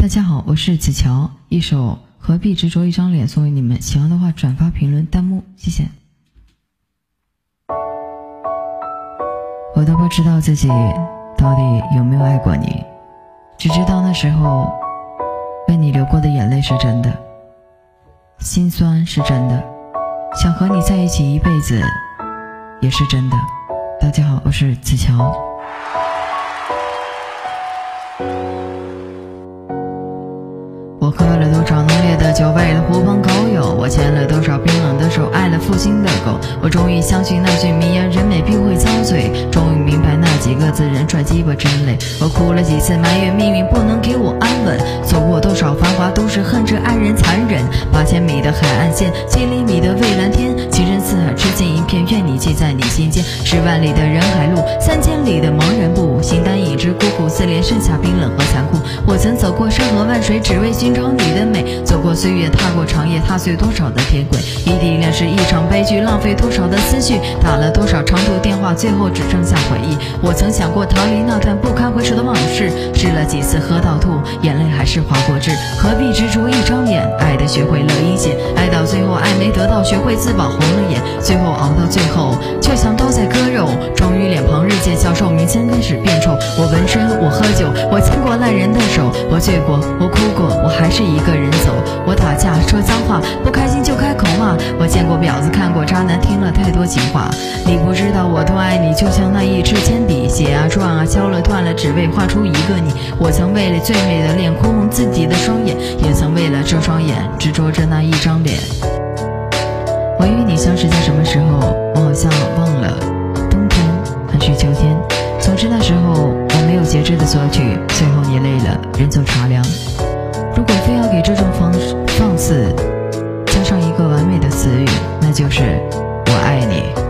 大家好，我是子乔，一首何必执着一张脸送给你们，喜欢的话转发评论弹幕，谢谢。我都不知道自己到底有没有爱过你，只知道那时候为你流过的眼泪是真的，心酸是真的，想和你在一起一辈子也是真的。大家好，我是子乔。我喝了多少浓烈的酒，为了狐朋狗友，我牵了多少冰冷的手，爱了负心的狗。我终于相信那句名言，人美必会遭罪，终于明白那几个字，人帅鸡巴真累。我哭了几次，埋怨命运不能给我安稳，走过多少繁华都是恨着爱人残忍。8000米的海岸线，7厘米的蔚蓝天，情深似海，痴情一片，愿你记在你心间。10万里的人海路，3000里的盲人步，形单影只，孤苦思怜，剩下冰冷和残酷。我曾走过山河万水，只为寻找你的美，走过岁月，踏过长夜，踏碎多少的铁轨。异地恋是一场悲剧，浪费多少的思绪，打了多少长途电话，最后只剩下回忆。我曾想过逃离那段不堪回首的往事，试了几次喝到吐，眼泪还是划过痣。何必执着一张脸，爱的学会了一些，爱到最后爱没得到，学会自保红了眼，最后熬到最后却像刀在割肉。终于脸庞日渐消瘦，明天开始变臭。我纹身，我喝酒，我牵过烂人的手，我醉过，我哭过，我还是一个人走。我打架说脏话，不开心就开口骂。我见过婊子，看过渣男，听了太多情话。你不知道我多爱你，就像那一支铅笔，写啊转啊，敲了断了，只为画出一个你。我曾为了最美的脸哭红自己的双眼，也曾为了这双眼执着着那一张脸。我与你相识在什么时候？我好像忘了，冬天还是秋天。总之那时候我没有节制的索取，最后你累了，人走茶凉。如果非要给这种放肆加上一个完美的词语，那就是我爱你。